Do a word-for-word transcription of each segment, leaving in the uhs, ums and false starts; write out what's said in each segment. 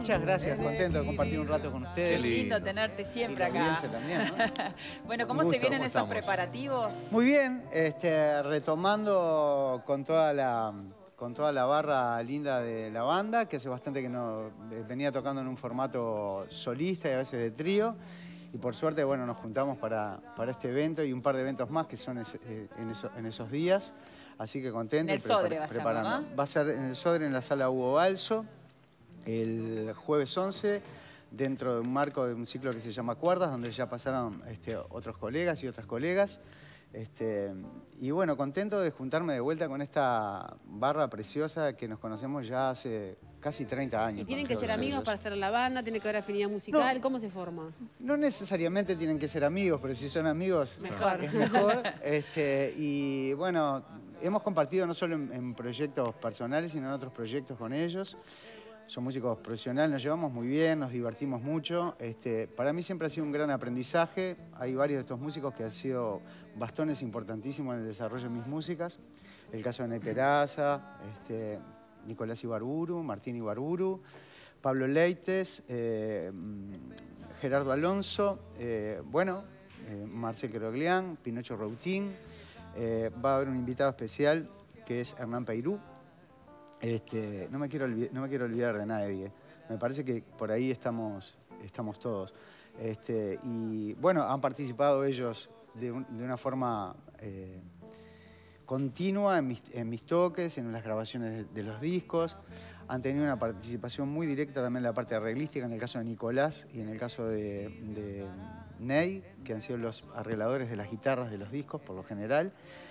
Muchas gracias, contento de compartir un rato con ustedes. Qué lindo tenerte siempre y acá. También, ¿no? Bueno, ¿cómo gusto, se vienen ¿cómo esos estamos? preparativos? Muy bien, este, retomando con toda la... con toda la barra linda de la banda, que hace bastante que no venía tocando en un formato solista y a veces de trío. Y por suerte, bueno, nos juntamos para, para este evento y un par de eventos más que son es, eh, en, eso, en esos días. Así que contento. En el Sodre va a ser, preparando. ¿no? Va a ser en el Sodre, en la sala Hugo Balso, el jueves once, dentro de un marco de un ciclo que se llama Cuerdas, donde ya pasaron este, otros colegas y otras colegas. Este, y bueno, contento de juntarme de vuelta con esta barra preciosa que nos conocemos ya hace casi treinta años. ¿Y tienen que ser amigos para estar en la banda? ¿Tiene que haber afinidad musical? No, ¿cómo se forma? No necesariamente tienen que ser amigos, pero si son amigos mejor. es mejor. Este, y bueno, hemos compartido no solo en, en proyectos personales, sino en otros proyectos con ellos. Son músicos profesionales, nos llevamos muy bien, nos divertimos mucho. Este, para mí siempre ha sido un gran aprendizaje. Hay varios de estos músicos que han sido bastones importantísimos en el desarrollo de mis músicas. El caso de Ney Peraza, este, Nicolás Ibarburu, Martín Ibarburu, Pablo Leites, eh, Gerardo Alonso, eh, bueno, eh, Marcel Queroglián, Pinocho Routín. Eh, va a haber un invitado especial que es Hernán Peirú. Este, no, me quiero no me quiero olvidar de nadie. Me parece que por ahí estamos, estamos todos. Este, y bueno, han participado ellos de, un, de una forma eh, continua en mis, en mis toques, en las grabaciones de, de los discos. Han tenido una participación muy directa también en la parte arreglística, en el caso de Nicolás y en el caso de, de Ney, que han sido los arregladores de las guitarras de los discos por lo general.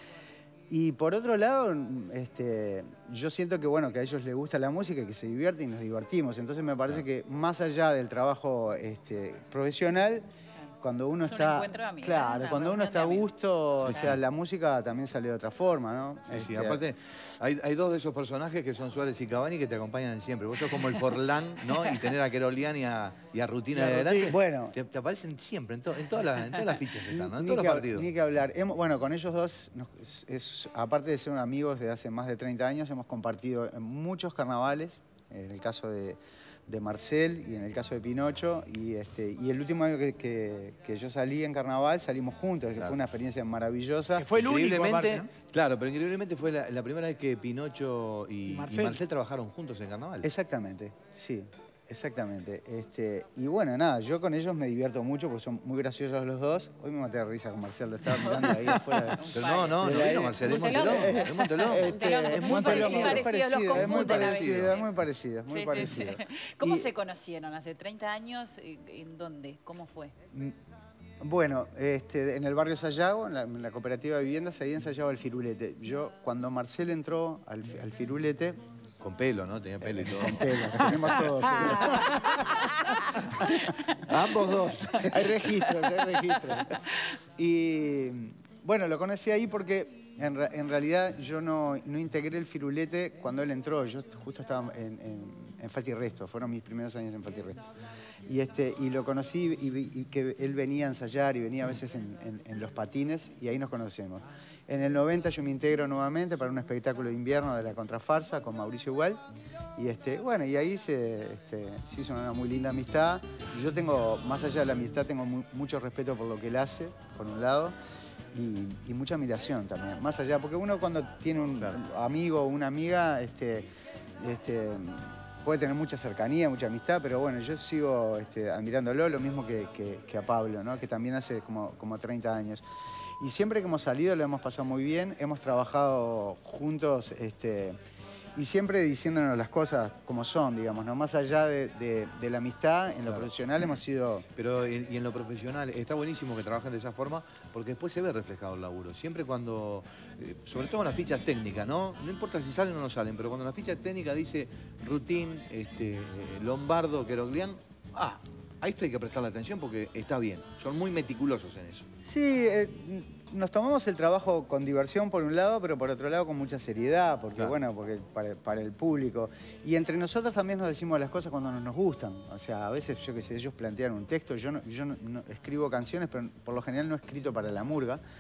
Y por otro lado, este, yo siento que, bueno, que a ellos les gusta la música y que se divierten y nos divertimos. Entonces me parece que más allá del trabajo este, profesional, cuando uno es está... un encuentro de amigos, claro, cuando uno está a gusto, o sea, la música también sale de otra forma, ¿no? Sí, este, sí, aparte, hay, hay dos de esos personajes que son Suárez y Cavani que te acompañan siempre. Vos sos como el Forlán, ¿no? Y tener a Querolian y a, y a Rutina de adelante. Bueno. Te, te aparecen siempre, en, to, en, todas las, en todas las fichas que están, ¿no? En Ni todos que, los partidos. Ni que hablar. Hemos, bueno, con ellos dos, nos, es, es, aparte de ser amigos de hace más de treinta años, hemos compartido en muchos carnavales, en el caso de... de Marcel y en el caso de Pinocho, y, este, y el último año que, que, que yo salí en carnaval salimos juntos, que claro. Fue una experiencia maravillosa. Que fue el único, aparte, ¿no? Claro, pero increíblemente fue la, la primera vez que Pinocho y, ¿Y, Marcel? y Marcel trabajaron juntos en carnaval. Exactamente, sí. Exactamente. Este, y bueno, nada, yo con ellos me divierto mucho porque son muy graciosos los dos. Hoy me maté de risa con Marcel, lo estaba mirando ahí afuera. Pero no, no, no vino Marcel, es Montelón. Es Montelón. Este, es muy parecido, muy parecido, es muy parecido, es muy parecido, es muy sí, parecido. Sí, sí. ¿Cómo y, se conocieron? ¿Hace treinta años? ¿En dónde? ¿Cómo fue? Bueno, este, en el barrio Sayago, en la, en la cooperativa de viviendas, ahí ensayaba el Firulete. Yo, cuando Marcel entró al, al Firulete... Con pelo, ¿no? Tenía pelo y todo. Con pelo, tenemos todos. Ambos dos. Hay registros, hay registros. Y bueno, lo conocí ahí porque en, en realidad yo no, no integré el Firulete cuando él entró. Yo justo estaba en, en, en Falta y Resto, fueron mis primeros años en Falta y Resto. Y, este, y lo conocí y, y que él venía a ensayar y venía a veces en, en, en los patines y ahí nos conocemos. En el noventa yo me integro nuevamente para un espectáculo de invierno de la Contrafarsa con Mauricio Gual. Y este, bueno, y ahí se, este, se hizo una muy linda amistad. Yo tengo, más allá de la amistad, tengo muy, mucho respeto por lo que él hace, por un lado, y, y mucha admiración también. Más allá, porque uno cuando tiene un amigo o una amiga, este, este, puede tener mucha cercanía, mucha amistad, pero bueno, yo sigo este, admirándolo, lo mismo que, que, que a Pablo, ¿no? Que también hace como, como treinta años. Y siempre que hemos salido lo hemos pasado muy bien, hemos trabajado juntos este, y siempre diciéndonos las cosas como son, digamos, ¿no? Más allá de, de, de la amistad, en lo claro. profesional hemos sido... Pero y en lo profesional está buenísimo que trabajen de esa forma porque después se ve reflejado el laburo. Siempre cuando, eh, sobre todo en las fichas técnicas, ¿no? No importa si salen o no salen, pero cuando la ficha técnica dice Rutín, este, Lombardo, Queroglián, ah... a esto hay que prestarle atención porque está bien. Son muy meticulosos en eso. Sí, eh, nos tomamos el trabajo con diversión por un lado, pero por otro lado con mucha seriedad, porque claro. bueno, porque para, para el público. Y entre nosotros también nos decimos las cosas cuando nos, nos gustan. O sea, a veces, yo qué sé, ellos plantean un texto, yo, no, yo no, no, escribo canciones, pero por lo general no he escrito para la murga.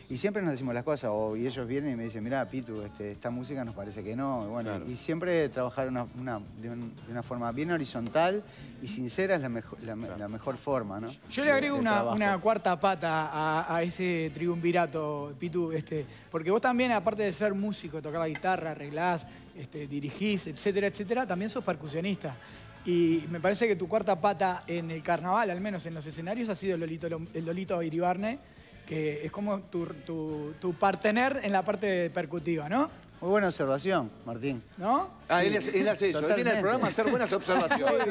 Y siempre nos decimos las cosas, o, y ellos vienen y me dicen, mirá, Pitu, este, esta música nos parece que no. Y, bueno, Claro. y siempre trabajar una, una, de, un, de una forma bien horizontal y sincera es la, mejo, la, claro. la mejor forma, ¿no? Yo le agrego de, una, una cuarta pata a, a ese triunvirato, Pitu, este, porque vos también, aparte de ser músico, tocar la guitarra, arreglás, este, dirigís, etcétera, etcétera, también sos percusionista. Y me parece que tu cuarta pata en el carnaval, al menos en los escenarios, ha sido el Lolito, el Lolito Iribarne, que es como tu, tu, tu partener en la parte percutiva, ¿no? Muy buena observación, Martín. ¿No? Ah, Sí, él, hace- él hace eso. Él totalmente. viene al programa a hacer buenas observaciones.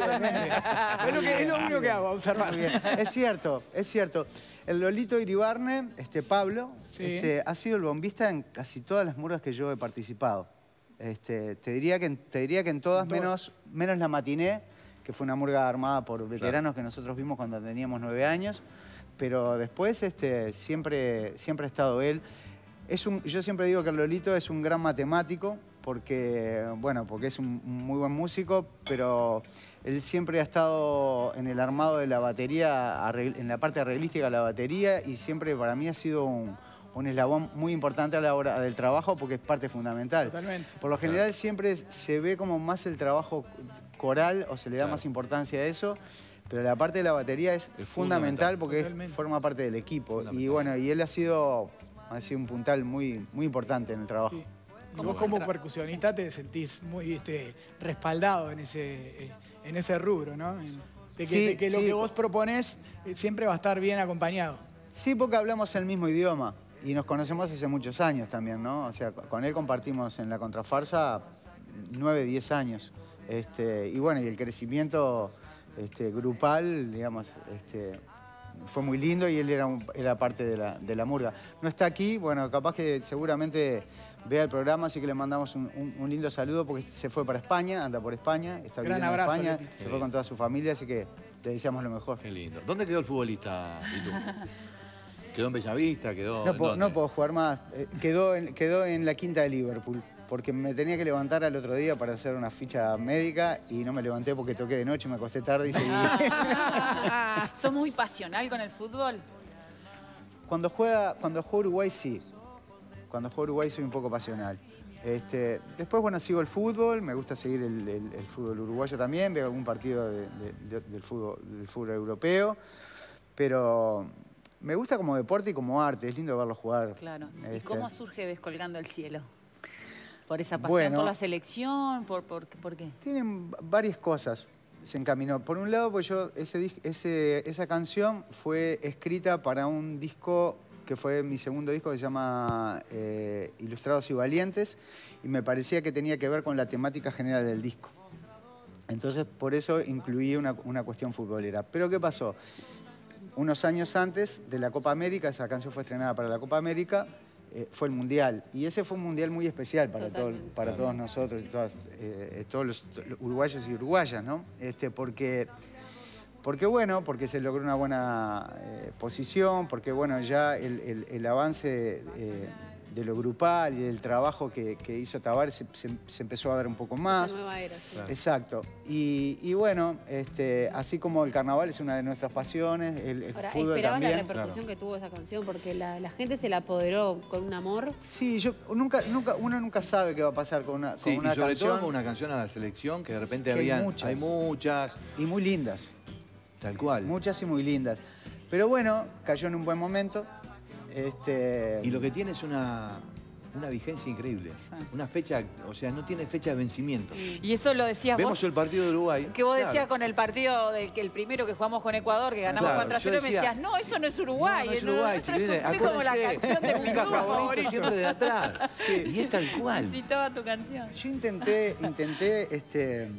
Es lo, que, es lo único que hago, observar. Muy bien. Es cierto, es cierto. El Lolito Iribarne, este Pablo, Sí. este, ha sido el bombista en casi todas las murgas que yo he participado. Este, te, diría que, en- te diría que en todas, En todas. menos, menos la Matiné, que fue una murga armada por veteranos que nosotros vimos cuando teníamos nueve años. Pero después este, siempre, siempre ha estado él. Es un, yo siempre digo que el Lolito es un gran matemático porque, bueno, porque es un, un muy buen músico, pero él siempre ha estado en el armado de la batería, arregl- en la parte arreglística de la batería, y siempre para mí ha sido un, un eslabón muy importante a la hora del trabajo porque es parte fundamental. Totalmente. Por lo general siempre se ve como más el trabajo coral o se le da Claro. más importancia a eso. Pero la parte de la batería es, Es fundamental, fundamental. porque Totalmente. forma parte del equipo. Y Fundamental. bueno, y él ha sido, ha sido un puntal muy, muy importante en el trabajo. Sí. Y ¿Cómo vos se como entra? percusionista te sentís muy este, respaldado en ese, eh, en ese rubro, ¿no? En- de que, Sí, de que lo sí. que vos proponés eh, siempre va a estar bien acompañado. Sí, porque hablamos el mismo idioma y nos conocemos hace muchos años también, ¿no? O sea, con él compartimos en la contrafarsa nueve, diez años. Este, y bueno, y el crecimiento este, grupal, digamos, este, fue muy lindo y él era, un- era parte de la, de la murga. No está aquí, bueno, capaz que seguramente vea el programa, así que le mandamos un, un- un lindo saludo porque se fue para España, anda por España, está Gran viviendo abrazo, en España, Lolito. se fue con toda su familia, así que le deseamos lo mejor. Qué lindo. ¿Dónde quedó el futbolista, Pitu? ¿Quedó en Bellavista? ¿Quedó No en puedo, dónde? no puedo jugar más. Eh, Quedó en, quedó en la quinta de Liverpool, porque me tenía que levantar al otro día para hacer una ficha médica y no me levanté porque toqué de noche, me acosté tarde y seguí. ¿Sos muy pasional con el fútbol? Cuando juega, cuando juega Uruguay, sí. Cuando juega Uruguay soy un poco pasional. Este, después, bueno, sigo el fútbol, me gusta seguir el, el- el fútbol uruguayo también, veo algún partido de- de- de- del, fútbol, del fútbol europeo, pero me gusta como deporte y como arte, es lindo verlo jugar. Claro. ¿Y Este, cómo surge Descolgando el Cielo? ¿Por esa pasión Bueno. por la selección? ¿Por, por, por qué? Tienen varias cosas. Se encaminó. Por un lado, pues yo, ese, dis- ese, esa canción fue escrita para un disco que fue mi segundo disco, que se llama eh, Ilustrados y Valientes, y me parecía que tenía que ver con la temática general del disco. Entonces, por eso incluí una, una cuestión futbolera. Pero ¿qué pasó? Unos años antes de la Copa América, esa canción fue estrenada para la Copa América, eh, fue el Mundial. Y ese fue un Mundial muy especial para, todo- Totalmente. para todos nosotros, y todas, eh, todos los, los uruguayos y uruguayas, ¿no? Este, porque, porque, bueno, porque se logró una buena eh, posición, porque, bueno, ya el, el- el avance eh, de lo grupal y del trabajo que, que hizo Tavares se, se- se empezó a ver un poco más. Esa nueva era, sí. Exacto. Y, y bueno, este, así como el carnaval es una de nuestras pasiones, el, el Ahora, fútbol esperabas la también. repercusión que tuvo esa canción porque la, la gente se la apoderó con un amor. Sí, yo nunca, nunca, uno nunca sabe qué va a pasar con una, con Sí, una y sobre canción. todo con una canción a la selección que de repente Que hay había, muchas. hay muchas, Y muy lindas, tal cual. muchas y muy lindas. Pero bueno, cayó en un buen momento. Este, Y lo que tiene es una, una vigencia increíble. Una fecha, o sea, no tiene fecha de vencimiento. Y eso lo decías Vemos vos, el partido de Uruguay. que vos claro. decías con el partido del que el primero que jugamos con Ecuador, que ganamos Claro, cuatro a yo cero, me decía, decías, no, eso no es Uruguay. No, no es el- Uruguay, nosotros chiquilines, sufrí como la acuérdense, canción de mi mi grupo favorito favorito. siempre de atrás. Y es tal cual. Necesitaba tu canción. Yo intenté, intenté este,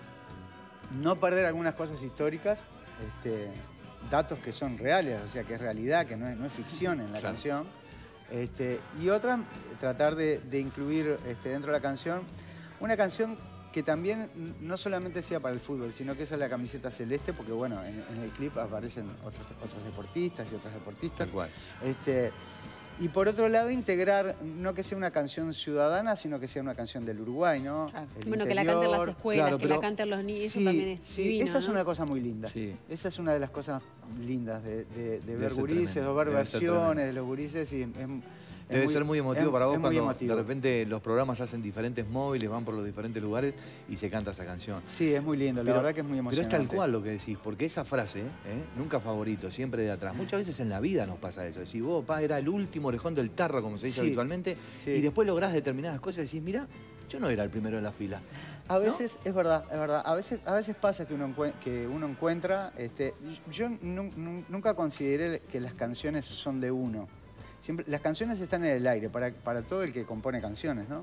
no perder algunas cosas históricas, este, datos que son reales, o sea, que es realidad, que no es, no es ficción en la Claro. canción. Este, y otra, tratar de, de incluir este, dentro de la canción una canción que también n- no solamente sea para el fútbol, sino que esa es la camiseta celeste, porque bueno, en, en el clip aparecen otros, otros deportistas y otras deportistas. Tal cual. Este, Y por otro lado, integrar, no que sea una canción ciudadana, sino que sea una canción del Uruguay, ¿no? Claro. El Bueno, que la canten las interior. escuelas, Claro, que pero- la canten los niños, Sí, eso también es sí, divino, esa es ¿no? una cosa muy linda. Sí. Esa es una de las cosas lindas de, de- de ver ser gurises, tremendo, o ver debe ser versiones tremendo. de los gurises. Y es, es Debe ser muy emotivo es- para vos es muy cuando emotivo. de repente los programas hacen diferentes móviles, van por los diferentes lugares y se canta esa canción. Sí, es muy lindo, la Pero- verdad que es muy Pero es emocionante. tal cual lo que decís, porque esa frase, ¿eh? Nunca favorito, siempre de atrás. Muchas veces en la vida nos pasa eso. Decís, vos, pa, era el último orejón del tarro, como se dice Sí, habitualmente, sí. y después lográs determinadas cosas y decís, mira, yo no era el primero en la fila. A veces, es verdad, es verdad. A veces, a veces pasa que uno, encue- que uno encuentra. Este, yo nu- nu- nunca consideré que las canciones son de uno. Siempre, las canciones están en el aire para, para todo el que compone canciones, ¿no?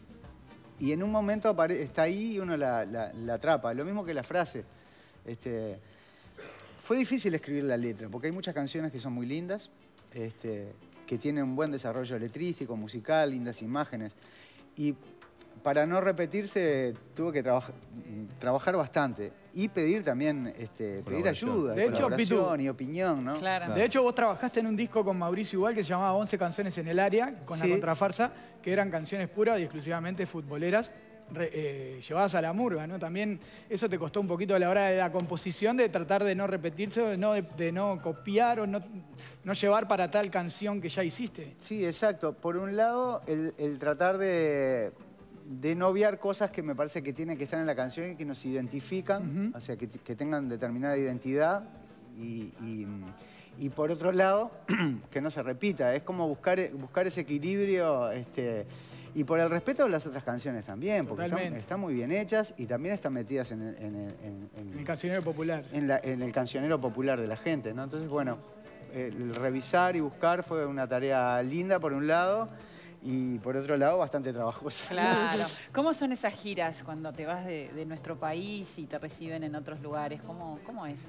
Y en un momento apare- está ahí y uno la, la- la atrapa. Lo mismo que la frase. Este, fue difícil escribir la letra, porque hay muchas canciones que son muy lindas, este, que tienen un buen desarrollo letrístico, musical, lindas imágenes. Y para no repetirse, tuve que trabajar, trabajar bastante y pedir también, este, pedir Colaboración. ayuda, De hecho, colaboración Pitu, y opinión, ¿no? Claro. De hecho, vos trabajaste en un disco con Mauricio igual que se llamaba once canciones en el área, con Sí. la contrafarsa, que eran canciones puras y exclusivamente futboleras, re- eh, llevadas a la murga, ¿no? También eso te costó un poquito a la hora de la composición, de tratar de no repetirse, de no, de, de no copiar o no, no llevar para tal canción que ya hiciste. Sí, exacto. Por un lado, el, el tratar de, de no obviar cosas que me parece que tienen que estar en la canción y que nos identifican, o sea, que, que tengan determinada identidad. Y, y- y por otro lado, que no se repita. Es como buscar, buscar ese equilibrio. Este, y por el respeto de las otras canciones también, porque están, Totalmente. están muy bien hechas y también están metidas en el, en el- en- en- En el cancionero popular. en, la- en el cancionero popular de la gente, ¿no? Entonces, bueno, el revisar y buscar fue una tarea linda por un lado y por otro lado bastante trabajosa. Claro. ¿Cómo son esas giras cuando te vas de, de nuestro país y te reciben en otros lugares? ¿Cómo, cómo es?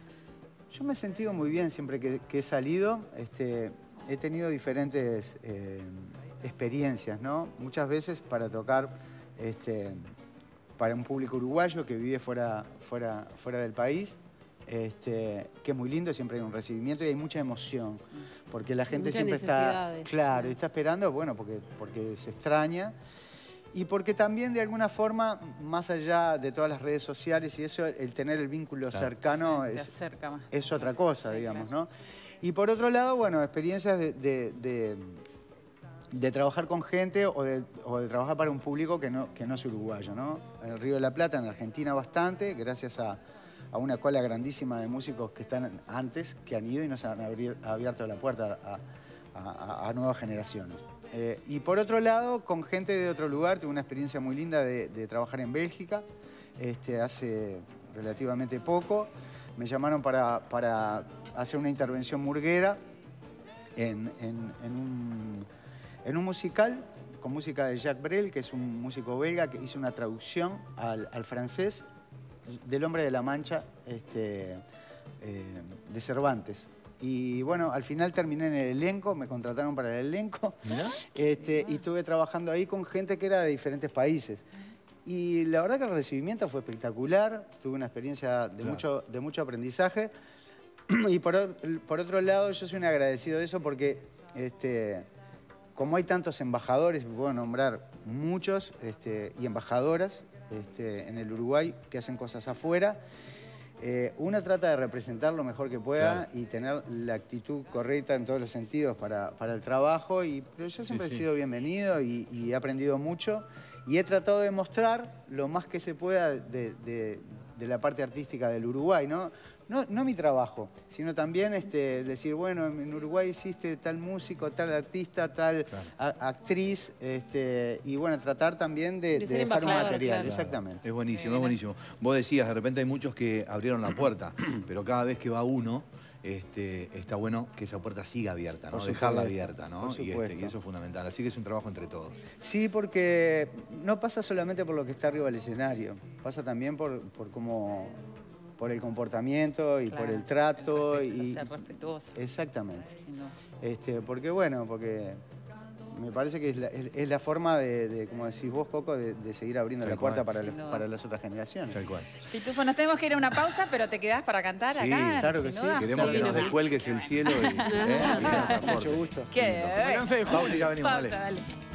Yo me he sentido muy bien siempre que, que he salido. Este, he tenido diferentes eh, experiencias, ¿no? Muchas veces para tocar este, para un público uruguayo que vive fuera, fuera, fuera del país. Este, que es muy lindo, siempre hay un recibimiento y hay mucha emoción, porque la gente Muchas siempre está, necesidades. claro, y está esperando, bueno, porque, porque se extraña y porque también de alguna forma, más allá de todas las redes sociales y eso, el tener el vínculo Claro. cercano Sí, te es, acerca más. es otra cosa, Sí, digamos, claro. ¿no? Y por otro lado, bueno, experiencias de, de- de- de trabajar con gente o de, o de trabajar para un público que no, que no es uruguayo, ¿no? En el Río de la Plata, en Argentina bastante, gracias a, a una cola grandísima de músicos que están antes, que han ido y nos han abri- abierto la puerta a, a- a nuevas generaciones. Eh, y por otro lado, con gente de otro lugar, tuve una experiencia muy linda de, de trabajar en Bélgica, este, hace relativamente poco. Me llamaron para, para hacer una intervención murguera en, en- en un, en un musical con música de Jacques Brel, que es un músico belga que hizo una traducción al, al francés del Hombre de la Mancha este, eh, de Cervantes. Y bueno, al final terminé en el elenco, me contrataron para el elenco. Este, y estuve trabajando ahí con gente que era de diferentes países. Y la verdad que el recibimiento fue espectacular, tuve una experiencia de, Claro. mucho, de mucho aprendizaje. Y por, o- por otro lado, yo soy un agradecido de eso porque este, como hay tantos embajadores, puedo nombrar muchos, este, y embajadoras este, en el Uruguay que hacen cosas afuera, eh, uno trata de representar lo mejor que pueda y tener la actitud correcta en todos los sentidos para, para el trabajo. Y, pero yo siempre Sí, he sí. sido bienvenido y, y he aprendido mucho. Y he tratado de mostrar lo más que se pueda de, de- de la parte artística del Uruguay, ¿no? No, no mi trabajo, sino también este, decir, bueno, en Uruguay existe tal músico, tal artista, tal Claro. a- actriz, este, y bueno, tratar también de, De de ser dejar un embajador, material, claro. exactamente. Es buenísimo, es buenísimo. Vos decías, de repente hay muchos que abrieron la puerta, pero cada vez que va uno, este, está bueno que esa puerta siga abierta, ¿no? Por Dejarla supuesto, abierta, ¿no? por Y, este, supuesto. y eso es fundamental. Así que es un trabajo entre todos. Sí, porque no pasa solamente por lo que está arriba del escenario, pasa también por, por cómo, por el comportamiento y por Claro, el trato. el respeto, y ser respetuoso. Exactamente. Sin duda. Este, porque bueno, porque me parece que es la, es, es la forma de, de, como decís vos, Coco, de, de seguir abriendo Tal la puerta cual. para, Sin la- duda. para las otras generaciones. Tal cual. Pitufo, nos tenemos que ir a una pausa, pero te quedás para cantar Sí, acá. claro que sin sí. duda. Queremos que Divino. nos descuelgues el cielo y, ¿eh? y nos transporte. Mucho gusto. ¿Qué? El once de julio. Pausa y ya venimos, Pausa, dale. dale.